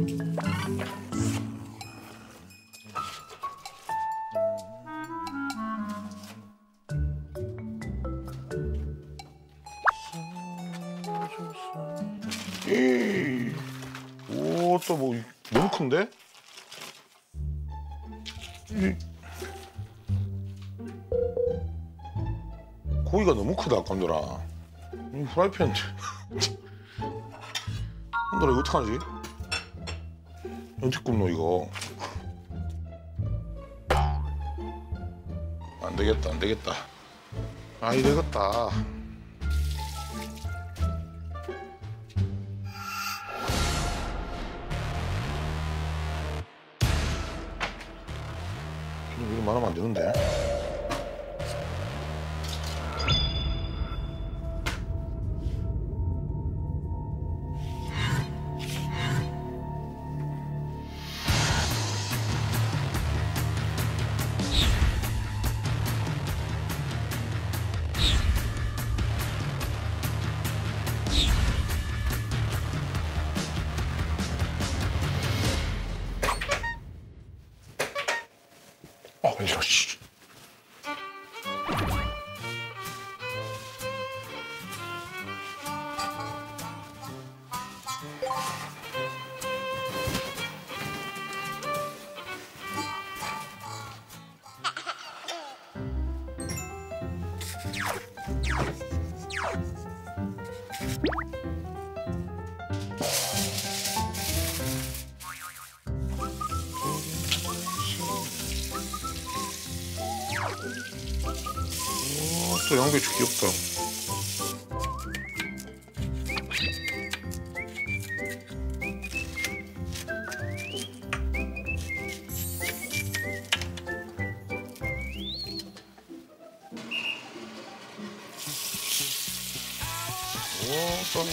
오, 또 뭐 너무 큰데? 고기가 너무 크다, 깜돌아. 이 프라이팬. 깜돌아, 이거 어떡하지? 어떻게 굽노, 이거? 안 되겠다, 안 되겠다. 아이, 되겠다. 이렇게 말하면 안 되는데. 이런 씨. 또 양배추 귀엽다. 오, 또.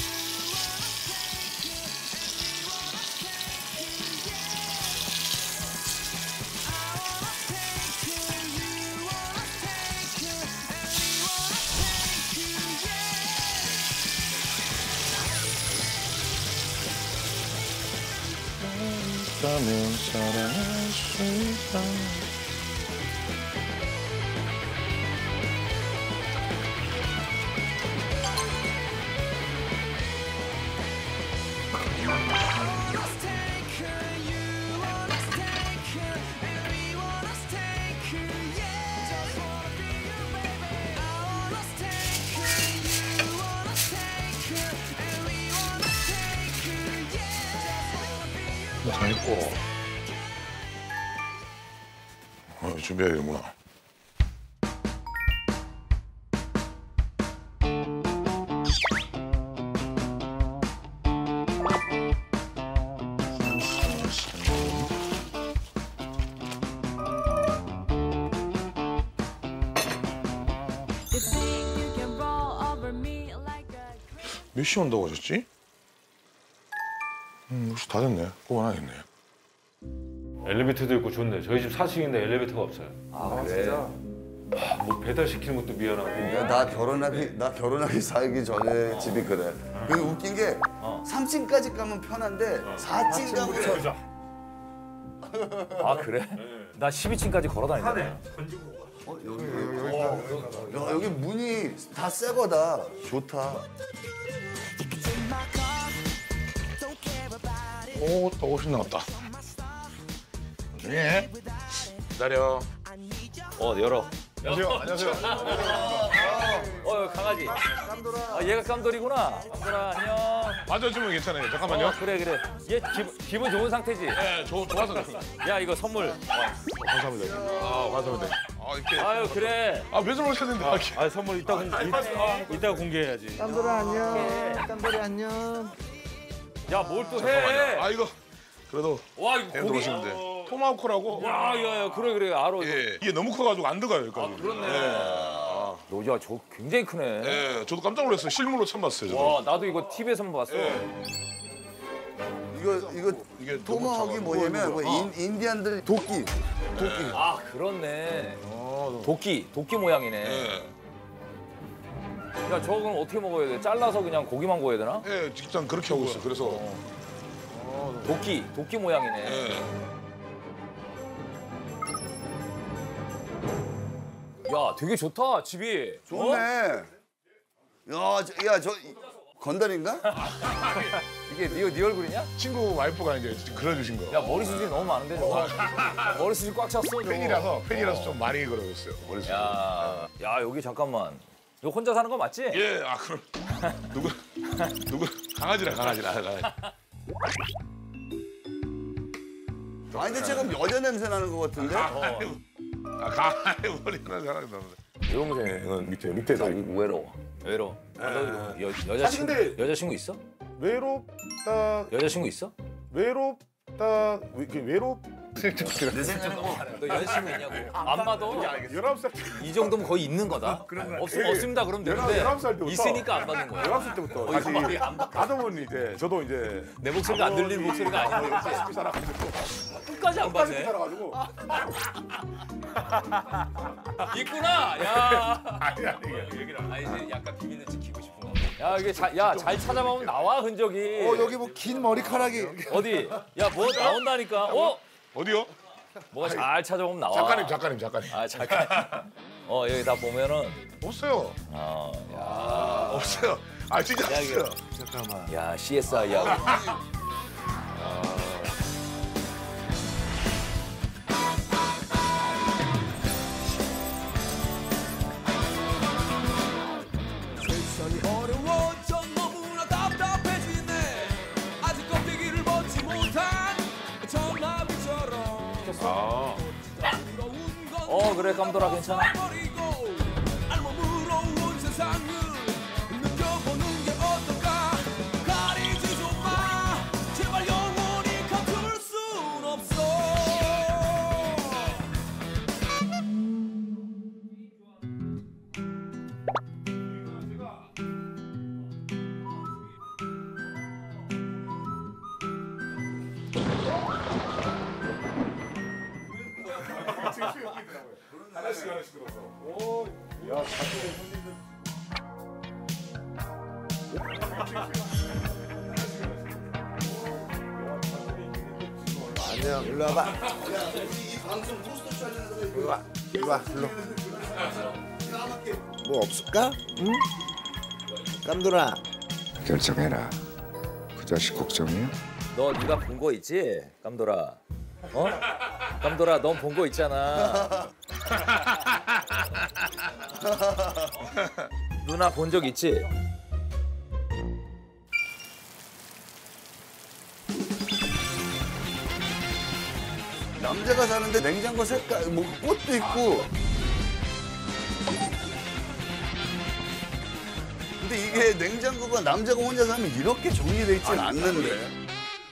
있다면 사랑할 수 있다. 다 있고. 준비해야겠구나. 몇 시 온다고 하셨지? 역시 다 됐네. 뽑아놔야겠네. 엘리베이터도 있고 좋네. 저희 집 4층인데 엘리베이터가 없어요. 아, 그래? 진짜? 뭐 배달 시키는 것도 미안하고. 야, 나 결혼하기 살기 전에 집이 그래. 근데 웃긴 게 3층까지 가면 편한데 4층 가면 아 그래? 나 12층까지 걸어 다니네. 여기 문이 다 새 거다. 좋다. 오, 또 옷이 나왔다. 예. 기다려. 열어. 안녕하세요. 강아지. 깜돌아. 얘가 깜돌이구나. 깜돌아 안녕. 맞아주면 괜찮아요. 잠깐만요. 그래. 얘 기분 좋은 상태지? 네, 좋아서. 야 이거 선물. 감사합니다. 감사합니다. 이렇게. 아유 그래. 몇을 오셨는데. 선물 이따 공개해야지. 깜돌아 안녕. 깜돌이 안녕. 야 뭘 또 해? 이거 그래도. 와 이거 햄 들어오시는데. 토마호크라고. 야 그래 알아. 예. 이게 너무 커가지고 안 들어가요 여기까지. 그렇네. 예. 야 저 굉장히 크네. 예. 저도 깜짝 놀랐어요. 실물로 처음 봤어요. 저도. 와 나도 이거 TV에서만 봤어. 이게 토마호크이 뭐냐면 인디안들 도끼. 아 그렇네. 도끼 모양이네. 예. 야 저건 어떻게 먹어야 돼? 잘라서 그냥 고기만 구워야 되나? 예, 직장 그렇게 하고 있어요. 그래서 도끼 모양이네. 예. 야, 되게 좋다, 집이. 좋네. 어? 야, 저 건달인가? 이게 네 얼굴이냐? 친구 와이프가 이제 그려주신 거. 야, 머리숱이 너무 많은데, 저거. 머리숱이 꽉 찼어, 저거. 팬이라서 좀 많이 그려줬어요. 머릿속에. 야, 여기 잠깐만. 너 혼자 사는 거 맞지? 예, 아 그럼 누구 강아지라. 아니, 근데 지금 여자 냄새 나는 것 같은데? 강아지 머리는 사람이 나는데. 여동생은 밑에 다 외로워. 외로워. 너 여자친구, 아니, 근데- 여자친구 있어? 외롭다, 여자친구 있어? 외롭다, 외롭. 내 생각은 너 여자친구 있냐고. 안 봐도 19살 때. 이 정도면 거의 있는 거다. 없습니다, 그럼 되는데 19살 때부터. 있으니까 안 받는 거야. 19살 때부터 이거 말이 다시 안 바뀌어. 가다 보니 이제 저도 이제 내 목소리가 안 들리는 목소리가 아니야. ski 살아가지고 끝까지 안 ski 받네. 살아가지고 있구나. 야. 아니 이제 약간 비밀을 지키고 싶은 거. 야, 이게 잘 찾아보면 나와 흔적이. 여기 뭐 긴 머리카락이. 어디? 야, 뭐 나온다니까. 어디요? 뭐가 잘 찾아보면 나와. 작가님. 아, 작가님. 여기 다 보면은. 없어요. 야. 없어요. 아 진짜 야, 이거. 없어요. 야, CSI야. 세상이 어려워져 너무나 답답해지네 아직 껍데기를 벗지 못한 전나비처럼 그래, 깜돌아, 괜찮아? 버리고 알몸으로 온 세상을 느껴보는 게 어떨까 가리지 좀마 제발 영원히 감출 순 없어 안녕, 일로 와봐. 이 방송 포스터 촬영해서 일로 와, 일로. 뭐 없을까? 응? 깜돌아. 결정해라. 그 자식 걱정이야? 너 네가 본 거 있지? 깜돌아. 깜돌아, 넌 본 거 있잖아. 누나 본 적 있지? 남자가 사는데 냉장고 색깔, 뭐 꽃도 있고. 근데 이게 냉장고가 남자가 혼자 사면 이렇게 정리돼 있진 않는데.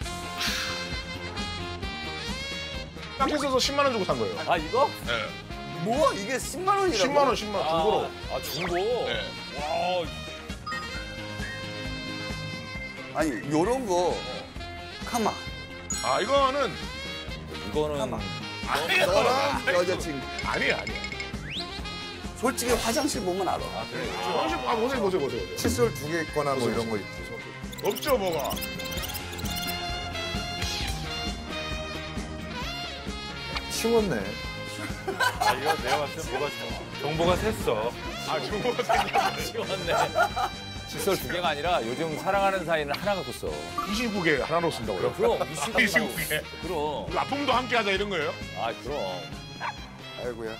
딴데서 10만 원 주고 산 거예요. 아, 이거? 네. 뭐 이게 10만 원이라고? 10만 원 중고로. 아, 중고? 네. 와, 아니 요런 거 카마 아 이거는 이거는 너랑 여자친구 아니야. 솔직히 화장실 보면 알아. 보세요. 칫솔 2개 있거나 뭐 이런 거 있지. 없죠 뭐가. 치웠네. 이거 내가 봤을 때 뭐가 정보가 샜어. 중고가 생겼네. 치웠네. 칫솔 2개가 아니라 요즘 사랑하는 사이는 하나 갖고 써. 29개 하나로 쓴다고요? 그럼 29개. 그럼. 납품도 함께 하자 이런 거예요? 아, 그럼. 아이고야.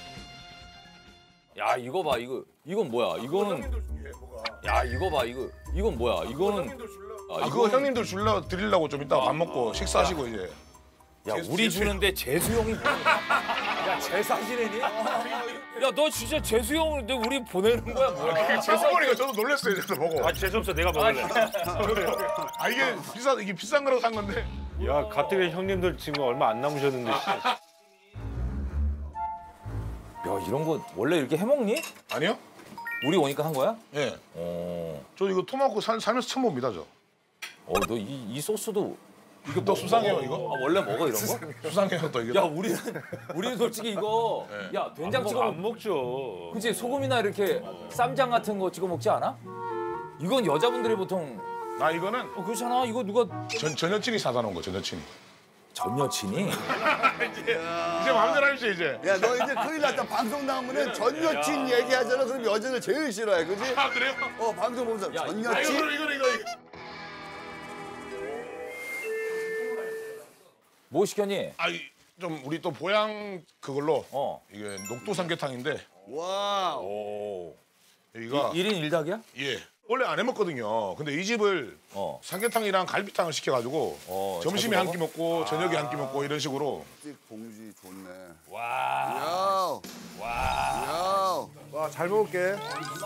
야, 이거 봐, 이건 뭐야? 이거는. 야, 이거 봐, 이건 뭐야? 이거는. 아 그거 형님들 드리려고 좀 이따 밥 먹고 식사하시고 이제. 야, 우리 주는데 재수 형이 뭐야? 야, 재사지내니? 야, 너 진짜 재수 형을 우리 보내는 거야, 뭐야? 죄송하니까 저도 놀랐어요 저도 보고. 아 재수없어 내가 먹을래. 아 이게 비싼 거라고 산 건데. 야 가뜩이 형님들 지금 얼마 안 남으셨는데. 야, 이런 거 원래 이렇게 해먹니? 아니요? 우리 오니까 한 거야? 예. 어, 저 이거 토마호크 살면서 처음 봅니다 저. 너 이 소스도 이거 또 수상해요 이거? 아, 원래 먹어 이런 거? 수상해요 또 이게. 야, 우리는 솔직히 이거 야, 된장 찍어 안 먹죠. 그치, 소금이나 이렇게 쌈장 같은 거 찍어 먹지 않아? 이건 여자분들이 보통 나 이거는 그렇잖아. 이거 누가 전 여친이 사다 놓은 거, 전 여친이. 전 여친이? 이제 마음대로 하십시오 이제. 야, 너 이제 큰일 났다. 방송 나오면은 전 여친 얘기하잖아. 그럼 여자를 제일 싫어해, 그지? 아 그래요? 방송 보면서 전 아 이거 여친? 이거. 뭐 시켰니? 좀 우리 또 보양 그걸로 이게 녹두 삼계탕인데 와. 여기가 1인 1닭이야? 예. 원래 안 해먹거든요. 근데 이 집을 삼계탕이랑 갈비탕을 시켜가지고 점심에 한 끼 먹고 저녁에 한 끼 먹고 이런 식으로. 봉지 좋네. 와. 야. 와, 잘 먹을게.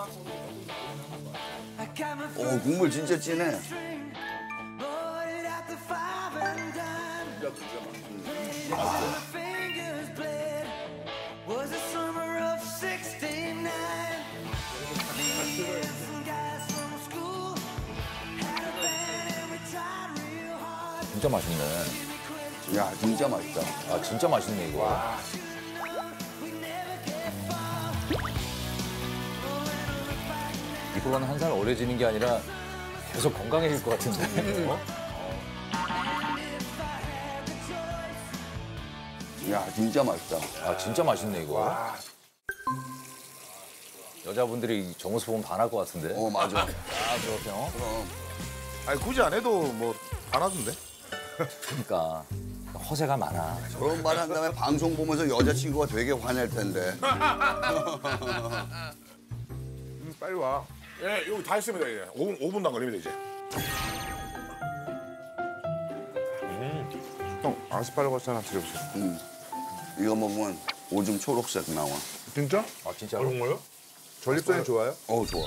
국물 진짜 진해. 진짜 맛있네. 야, 진짜 맛있다. 아 진짜 맛있네 이거. 이거는 한 살 어려지는 게 아니라 계속 건강해질 것 같은데. 야, 진짜 맛있다. 아 진짜 맛있네 이거. 여자분들이 저 모습 보면 반할 것 같은데. 맞아. 아 그렇죠. 그럼. 아니 굳이 안 해도 뭐 안 하던데. 그러니까 허세가 많아. 그런 말 한 다음에 방송 보면서 여자친구가 되게 화낼 텐데. 빨리 와. 예, 여기 다 있습니다 이제. 5분도 안 걸립니다 이제. 형, 아스파라거스 하나 드려보세요. 이거 먹으면 오줌 초록색 나와. 진짜? 아 진짜로? 그런 거요? 전립선이 좋아요? 좋아.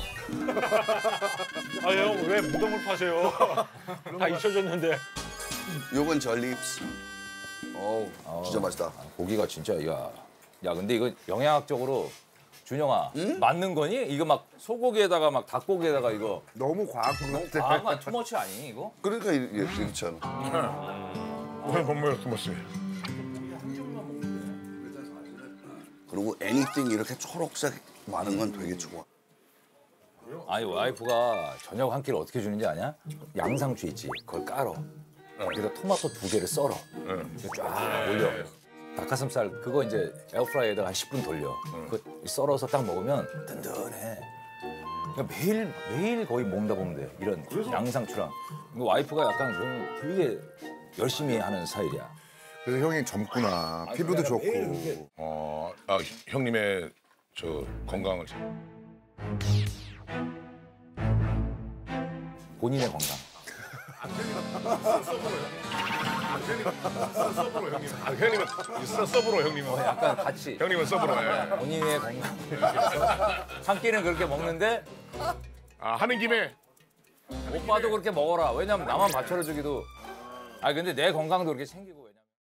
아 형 왜 무덤을 파세요? 다 잊혀졌는데. 요건 전립스. 진짜 맛있다. 고기가 진짜 야 근데 이거 영양학적으로 준영아 맞는 거니? 이거 막 소고기에다가 막 닭고기에다가 이거 너무 과학 같아. 아마 투머치 아니 이거? 그러니까 이렇잖아. 그냥 먹어요, 토마스. 그리고 애니띵 이렇게 초록색 많은 건 되게 좋아. 아니 와이프가 저녁 한 끼를 어떻게 주는지 아냐? 양상추 있지 그걸 깔어. 거기다 토마토 2개를 썰어. 쫙 올려. 닭가슴살 그거 이제 에어프라이어에다가 한 10분 돌려. 그거 썰어서 딱 먹으면 든든해. 그러니까 매일 거의 먹다 보면 돼. 이런 양상추랑. 이거 와이프가 약간 좀 되게 열심히 하는 스타일이야. 그래서 형이 젊구나. 피부도 좋고. 형님의 저 건강을. 본인의 건강. 형님은 서브로 형님은. 약간 같이 형님은 서브로. 예. 본인의 건강을 위해서 한 끼는 그렇게 먹는데 하는 김에. 오빠도 그렇게 먹어라. 왜냐면 나만 받쳐주기도. 아 근데 내 건강도 그렇게 챙기고.